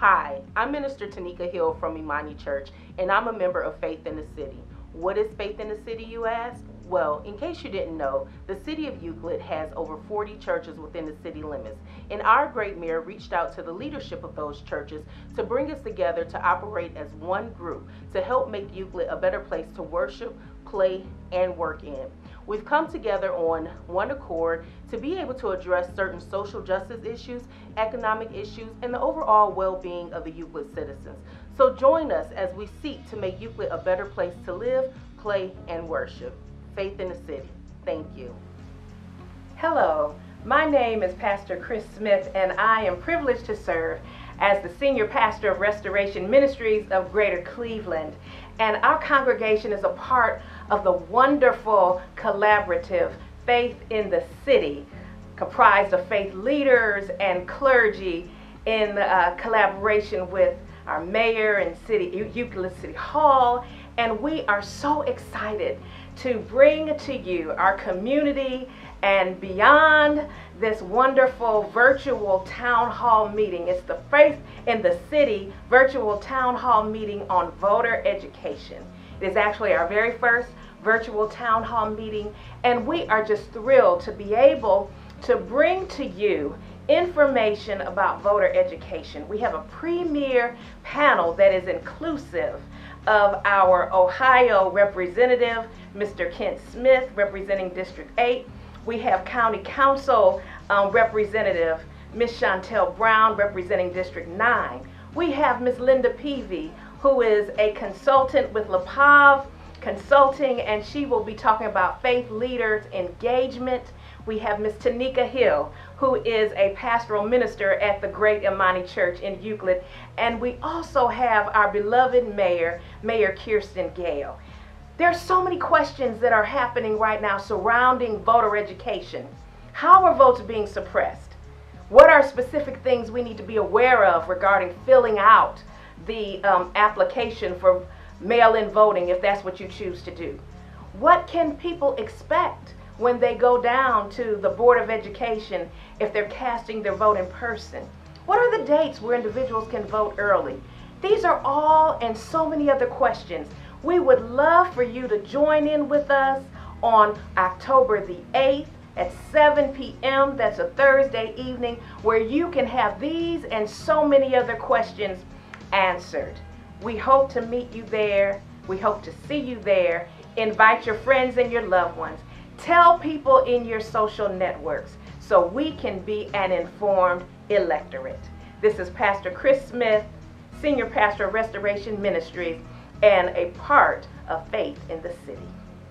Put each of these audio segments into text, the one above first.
Hi, I'm Minister Tanika Hill from Imani Church, and I'm a member of Faith in the City. What is Faith in the City, you ask? Well, in case you didn't know, the City of Euclid has over 40 churches within the city limits, and our great mayor reached out to the leadership of those churches to bring us together to operate as one group to help make Euclid a better place to worship, play, and work in. We've come together on one accord to be able to address certain social justice issues, economic issues, and the overall well-being of the Euclid citizens. So join us as we seek to make Euclid a better place to live, play, and worship. Faith in the City. Thank you. Hello, my name is Pastor Chris Smith, and I am privileged to serve as the Senior Pastor of Restoration Ministries of Greater Cleveland. And our congregation is a part of the wonderful collaborative Faith in the City, comprised of faith leaders and clergy in collaboration with our mayor and Euclid City Hall. And we are so excited to bring to you our community and beyond this wonderful virtual town hall meeting. It's the Faith in the City virtual town hall meeting on voter education. It is actually our very first virtual town hall meeting, and we are just thrilled to be able to bring to you information about voter education. We have a premier panel that is inclusive of our Ohio representative, Mr. Kent Smith, representing District 8. We have County Council Representative Ms. Chantel Brown, representing District 9. We have Ms. Linda Peavy, who is a consultant with LaPav Consulting, and she will be talking about faith leaders engagement. We have Ms. Tanika Hill, who is a pastoral minister at the Great Imani Church in Euclid. And we also have our beloved mayor, Mayor Kirsten Gale. There are so many questions that are happening right now surrounding voter education. How are votes being suppressed? What are specific things we need to be aware of regarding filling out the application for mail-in voting, if that's what you choose to do? What can people expect when they go down to the Board of Education if they're casting their vote in person? What are the dates where individuals can vote early? These are all and so many other questions. We would love for you to join in with us on October the 8th at 7 p.m. That's a Thursday evening, where you can have these and so many other questions answered. We hope to meet you there. We hope to see you there. Invite your friends and your loved ones. Tell people in your social networks so we can be an informed electorate. This is Pastor Chris Smith, Senior Pastor of Restoration Ministries, and a part of Faith in the City.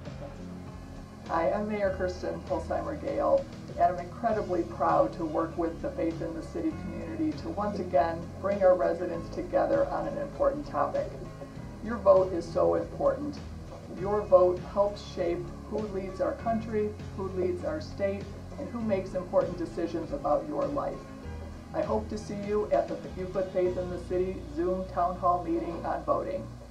Hi, I'm Mayor Kirsten Pulsheimer Gale, and I'm incredibly proud to work with the Faith in the City community to once again bring our residents together on an important topic. Your vote is so important. Your vote helps shape who leads our country, who leads our state, and who makes important decisions about your life. I hope to see you at the Euclid Faith in the City Zoom Town Hall meeting on voting.